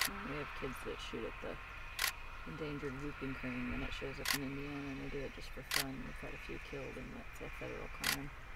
We have kids that shoot at the endangered whooping crane when it shows up in Indiana, and they do it just for fun. We've had a few killed, and that's a federal crime.